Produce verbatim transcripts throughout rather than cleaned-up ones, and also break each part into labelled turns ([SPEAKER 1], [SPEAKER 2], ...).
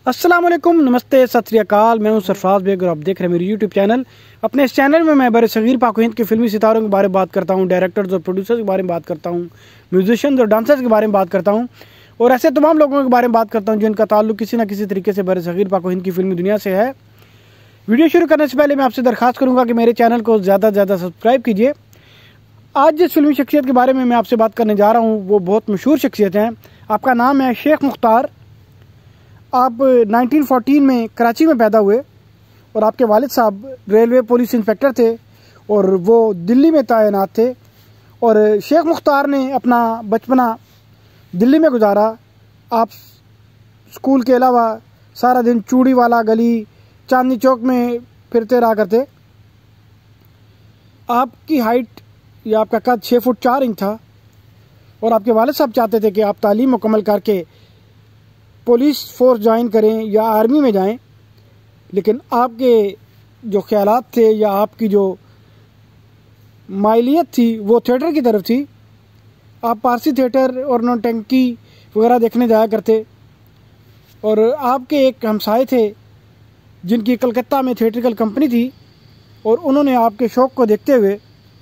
[SPEAKER 1] अस्सलाम वालेकुम, नमस्ते, सत श्री अकाल। मैं हूं सरफराज बेग और आप देख रहे हैं मेरी यूट्यूब चैनल। अपने इस चैनल में मैं बरसगीर पाक हिंद के फिल्मी सितारों के बारे में बात करता हूं, डायरेक्टर्स और प्रोड्यूसर्स के बारे में बात करता हूं, म्यूजिशियंस और डांसर्स के बारे में बात करता हूं और ऐसे तमाम लोगों के बारे में बात करता हूं जिनका ताल्लुक किसी न किसी तरीके से बरसगीर पाक हिंद की फिल्मी दुनिया से है। वीडियो शुरू करने से पहले मैं आपसे दरख्वास्त करूँगा कि मेरे चैनल को ज़्यादा से ज़्यादा सब्सक्राइब कीजिए। आज जिस फिल्मी शख्सियत के बारे में मैं आपसे बात करने जा रहा हूँ वो बहुत मशहूर शख्सियत हैं। आपका नाम है शेख मुख्तार। आप नाइनटीन फोर्टीन में कराची में पैदा हुए और आपके वालिद साहब रेलवे पुलिस इंस्पेक्टर थे और वो दिल्ली में तैनात थे। और शेख मुख्तार ने अपना बचपना दिल्ली में गुजारा। आप स्कूल के अलावा सारा दिन चूड़ी वाला गली, चांदनी चौक में फिरते रहा करते। आपकी हाइट या आपका कद छः फुट चार इंच था और आपके वालिद साहब चाहते थे कि आप तालीम मुकम्मल करके पुलिस फोर्स ज्वाइन करें या आर्मी में जाएं, लेकिन आपके जो ख्यालात थे या आपकी जो माइलियत थी वो थिएटर की तरफ थी। आप पारसी थिएटर और नौटंकी वगैरह देखने जाया करते और आपके एक हमसाए थे जिनकी कलकत्ता में थिएट्रिकल कंपनी थी और उन्होंने आपके शौक़ को देखते हुए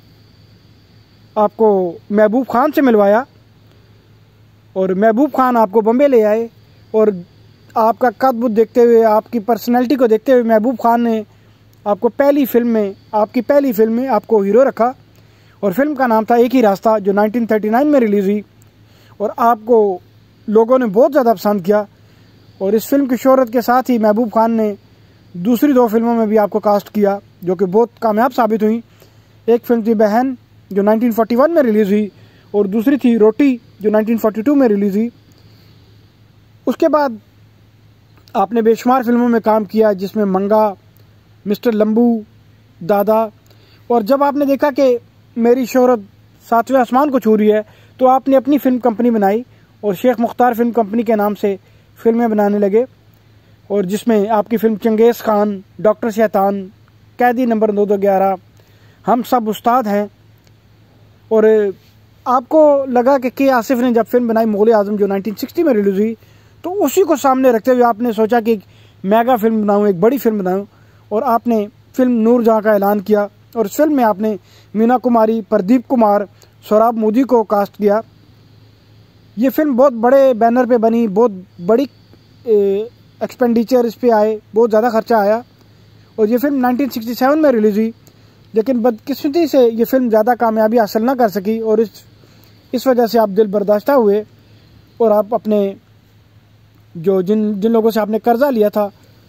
[SPEAKER 1] आपको महबूब खान से मिलवाया और महबूब खान आपको बम्बे ले आए। और आपका कद बुद देखते हुए, आपकी पर्सनैलिटी को देखते हुए महबूब खान ने आपको पहली फिल्म में आपकी पहली फिल्म में आपको हीरो रखा और फिल्म का नाम था एक ही रास्ता, जो नाइनटीन थर्टी नाइन में रिलीज़ हुई और आपको लोगों ने बहुत ज़्यादा पसंद किया। और इस फिल्म की शोहरत के साथ ही महबूब खान ने दूसरी दो फिल्मों में भी आपको कास्ट किया जो कि बहुत कामयाब साबित हुई। एक फिल्म थी बहन जो नाइनटीन फोर्टी वन में रिलीज़ हुई और दूसरी थी रोटी जो नाइनटीन फोर्टी टू में रिलीज़ हुई। उसके बाद आपने बेशुमार फिल्मों में काम किया जिसमें मंगा, मिस्टर लंबू, दादा। और जब आपने देखा कि मेरी शोहरत सातवें आसमान को छू रही है तो आपने अपनी फिल्म कंपनी बनाई और शेख मुख्तार फिल्म कंपनी के नाम से फिल्में बनाने लगे और जिसमें आपकी फिल्म चंगेज़ खान, डॉक्टर शैतान, कैदी नंबर दो दो ग्यारह, हम सब उस्ताद हैं। और आपको लगा कि के आसिफ ने जब फिल्म बनाई मुग़ल आज़म जो नाइनटीन सिक्सटी में रिलीज़ हुई तो उसी को सामने रखते हुए आपने सोचा कि एक मेगा फिल्म बनाऊं, एक बड़ी फिल्म बनाऊं और आपने फिल्म नूर जहां का ऐलान किया और इस फिल्म में आपने मीना कुमारी, प्रदीप कुमार, सोहराब मोदी को कास्ट किया। ये फिल्म बहुत बड़े बैनर पे बनी, बहुत बड़ी एक्सपेंडिचर इस पे आए, बहुत ज़्यादा खर्चा आया और ये फिल्म नाइनटीन सिक्सटी सेवन में रिलीज़ हुई, लेकिन बदकिस्मती से ये फिल्म ज़्यादा कामयाबी हासिल ना कर सकी और इस इस वजह से आप दिल बर्दाश्ता हुए और आप अपने जो जिन जिन लोगों से आपने कर्जा लिया था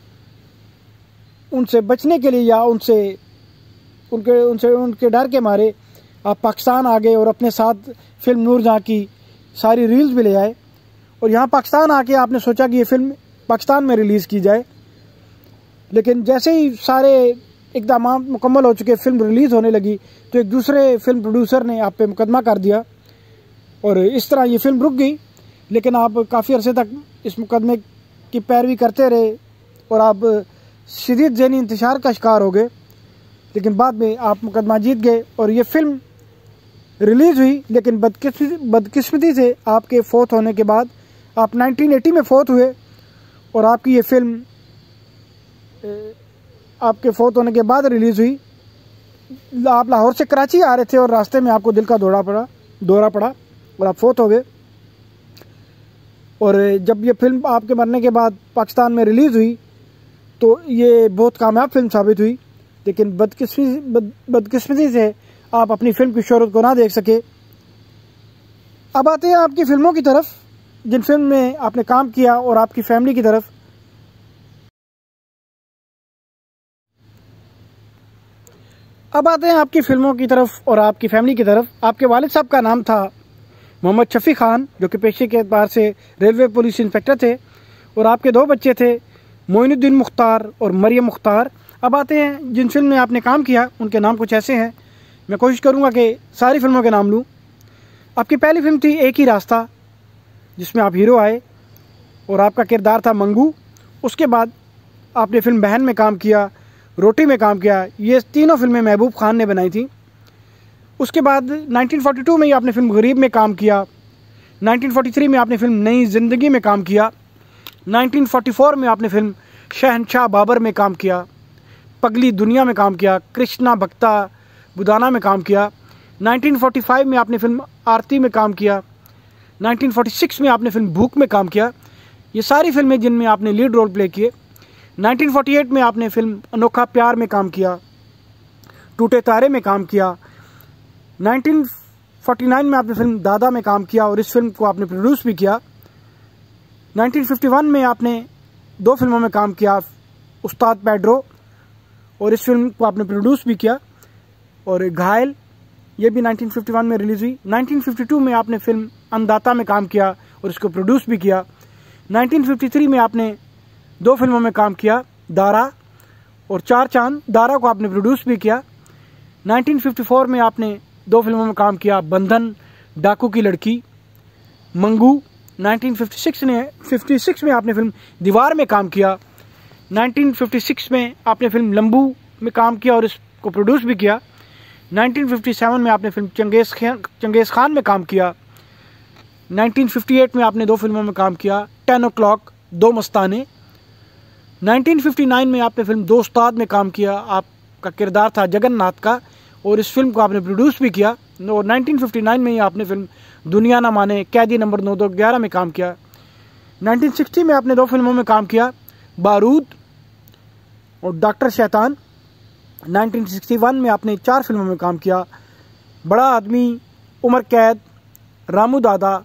[SPEAKER 1] उनसे बचने के लिए या उनसे उनके उनसे उनके डर के मारे आप पाकिस्तान आ गए और अपने साथ फिल्म नूर जहां की सारी रील्स भी ले आए। और यहाँ पाकिस्तान आके आपने सोचा कि ये फिल्म पाकिस्तान में रिलीज़ की जाए, लेकिन जैसे ही सारे इक़दाम मुकम्मल हो चुके, फिल्म रिलीज़ होने लगी तो एक दूसरे फिल्म प्रोड्यूसर ने आप पे मुकदमा कर दिया और इस तरह ये फिल्म रुक गई। लेकिन आप काफ़ी अरसे तक इस मुकदमे की पैरवी करते रहे और आप शदीद ज़हनी इंतशार का शिकार हो गए, लेकिन बाद में आप मुकदमा जीत गए और ये फिल्म रिलीज़ हुई। लेकिन बदकिस्मती बदकिस्मती से आपके फौत होने के बाद आप नाइनटीन एटी में फौत हुए और आपकी ये फिल्म आपके फौत होने के बाद रिलीज़ हुई। आप लाहौर से कराची आ रहे थे और रास्ते में आपको दिल का दौरा पड़ा दौरा पड़ा और आप फौत हो गए। और जब ये फिल्म आपके मरने के बाद पाकिस्तान में रिलीज़ हुई तो ये बहुत कामयाब फिल्म साबित हुई, लेकिन बदकिस्मती बद, बदकिस्मती से आप अपनी फिल्म की शोहरत को ना देख सके। अब आते हैं आपकी फ़िल्मों की तरफ, जिन फिल्म में आपने काम किया और आपकी फैमिली की तरफ। अब आते हैं आपकी फ़िल्मों की तरफ और आपकी फैमिली की तरफ। आपके वालिद साहब का नाम था मोहम्मद शफ़ी खान जो कि पेशे के एतबार से रेलवे पुलिस इंस्पेक्टर थे और आपके दो बच्चे थे, मोइनुद्दीन मुख्तार और मरियम मुख्तार। अब आते हैं जिन फिल्म में आपने काम किया उनके नाम कुछ ऐसे हैं। मैं कोशिश करूंगा कि सारी फिल्मों के नाम लूं। आपकी पहली फिल्म थी एक ही रास्ता जिसमें आप हीरो आए और आपका किरदार था मंगू। उसके बाद आपने फिल्म बहन में काम किया, रोटी में काम किया। ये तीनों फिल्में महबूब खान ने बनाई थी। उसके बाद नाइनटीन फोर्टी टू में ही आपने फिल्म गरीब में काम किया। नाइनटीन फोर्टी थ्री में आपने फिल्म नई ज़िंदगी में काम किया। नाइनटीन फोर्टी फोर में आपने फिल्म शहनशाह बाबर में काम किया, पगली दुनिया में काम किया, कृष्णा भक्ता बुदाना में काम किया। नाइनटीन फोर्टी फाइव में आपने फिल्म आरती में काम किया। नाइनटीन फोर्टी सिक्स में आपने फिल्म भूख में काम किया। ये सारी फिल्में जिनमें आपने लीड रोल प्ले किए। नाइनटीन फोर्टी एट में आपने फिल्म अनोखा प्यार में काम किया, टूटे तारे में काम किया। नाइनटीन फोर्टी नाइन में आपने फिल्म दादा में काम किया और इस फिल्म को आपने प्रोड्यूस भी किया। नाइनटीन फिफ्टी वन में आपने दो फिल्मों में काम किया, उस्ताद पेड्रो, और इस फिल्म को आपने प्रोड्यूस भी किया। और घायल, ये भी नाइनटीन फिफ्टी वन में रिलीज हुई। नाइनटीन फिफ्टी टू में आपने फिल्म अन्नदाता में काम किया और इसको प्रोड्यूस भी किया। नाइनटीन फिफ्टी थ्री में आपने दो फिल्मों में काम किया, दारा और चार चांद। दारा को आपने प्रोड्यूस भी किया। नाइनटीन फिफ्टी फोर में आपने दो फिल्मों में काम किया, बंधन, Daku ki Ladki, Mangu. Nineteen fifty six ने फिफ्टी सिक्स में आपने फिल्म दीवार में काम किया। नाइनटीन फिफ्टी सिक्स में आपने फिल्म लंबू में काम किया और इसको प्रोड्यूस भी किया। नाइनटीन फिफ्टी सेवन में आपने फिल्म चंगेज खान चंगेज खान में काम किया। नाइनटीन फिफ्टी एट में आपने दो फिल्मों में काम किया, टेन ओ क्लॉक, दो मस्ताने। नाइनटीन फिफ्टी नाइन में आपने फिल्म दो उस्ताद में काम किया, आपका किरदार था जगन्नाथ का और इस फिल्म को आपने प्रोड्यूस भी किया। और नाइनटीन फिफ्टी नाइन में ही आपने फिल्म दुनिया ना माने, कैदी नंबर नौ दो ग्यारह में काम किया। नाइनटीन सिक्सटी में आपने दो फिल्मों में काम किया, बारूद और डॉक्टर शैतान। नाइनटीन सिक्सटी वन में आपने चार फिल्मों में काम किया, बड़ा आदमी, उमर कैद, Ramu Dada,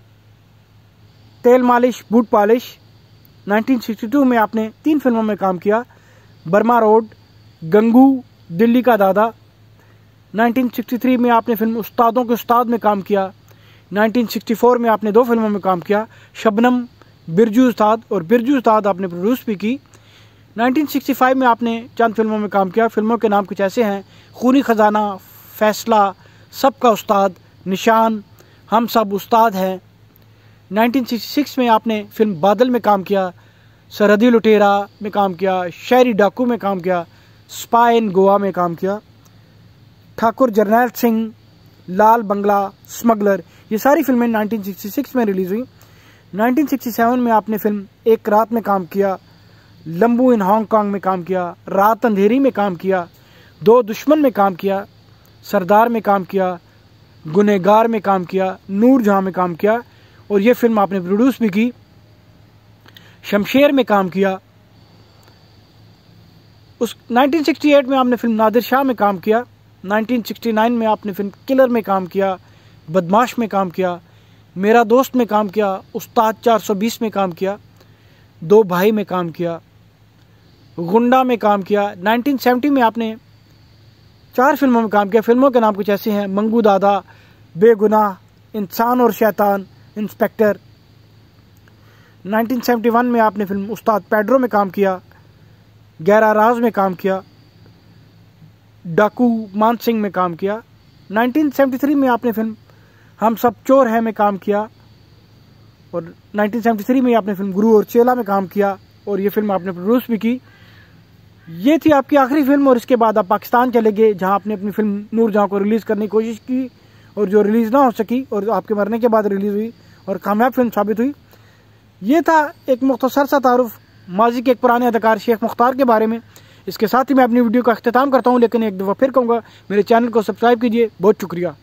[SPEAKER 1] Tel Malish, Boot Polish. Nineteen sixty two में आपने तीन फिल्मों में काम किया, बर्मा रोड, गंगू, दिल्ली का दादा। नाइनटीन सिक्सटी थ्री में आपने फिल्म उस्तादों के उस्ताद में काम किया। नाइनटीन सिक्सटी फोर में आपने दो फिल्मों में काम किया, शबनम, बिरजू उस्ताद, और बिरजू उस्ताद आपने प्रोड्यूस भी की। नाइनटीन सिक्सटी फाइव में आपने चंद फिल्मों में काम किया। फिल्मों के नाम कुछ ऐसे हैं, खूनी खजाना, फैसला, सबका उस्ताद, निशान, हम सब उस्ताद हैं। नाइनटीन सिक्सटी सिक्स में आपने फिल्म बादल में काम किया, सरहदी लुटेरा में काम किया, शहरी डाकू में काम किया, स्पाई इन गोवा में काम किया, ठाकुर जरनैल सिंह, लाल बंगला, स्मगलर। ये सारी फिल्में नाइनटीन सिक्सटी सिक्स में रिलीज हुई। नाइनटीन सिक्सटी सेवन में आपने फिल्म एक रात में काम किया, लंबू इन हांगकांग में काम किया, रात अंधेरी में काम किया, दो दुश्मन में काम किया, सरदार में काम किया, गुनहगार में काम किया, नूरजहां में काम किया और ये फिल्म आपने प्रोड्यूस भी की। शमशेर में काम किया। उस नाइनटीन सिक्सटी एट में आपने फिल्म नादिर शाह में काम किया। नाइनटीन सिक्सटी नाइन में आपने फिल्म किलर में काम किया, बदमाश में काम किया, मेरा दोस्त में काम किया, उस्ताद चार सौ बीस में काम किया, दो भाई में काम किया, गुंडा में काम किया। नाइनटीन सेवेंटी में आपने चार फिल्मों में काम किया। फिल्मों के नाम कुछ ऐसे हैं, मंगू दादा, बेगुनाह, इंसान और शैतान, इंस्पेक्टर। नाइनटीन सेवेंटी वन में आपने फिल्म उस्ताद पेड्रो में काम किया, गहरा राज में काम किया, डाकू मान सिंह में काम किया। नाइनटीन सेवेंटी थ्री में आपने फिल्म हम सब चोर हैं में काम किया और नाइनटीन सेवेंटी थ्री में आपने फिल्म गुरु और चेला में काम किया और ये फिल्म आपने प्रोड्यूस भी की। ये थी आपकी आखिरी फिल्म और इसके बाद आप पाकिस्तान चले गए, जहां आपने अपनी फिल्म नूरजहां को रिलीज़ करने की कोशिश की और जो रिलीज़ ना हो सकी और आपके मरने के बाद रिलीज़ हुई और कामयाब फिल्म साबित हुई। ये था एक मुख्तसर सा तारुफ माजी के एक पुराने अदाकार शेख मुख्तार के बारे में। इसके साथ ही मैं अपनी वीडियो का अख्तिताम करता हूँ, लेकिन एक दफ़ा फिर कहूँगा मेरे चैनल को सब्सक्राइब कीजिए। बहुत शुक्रिया।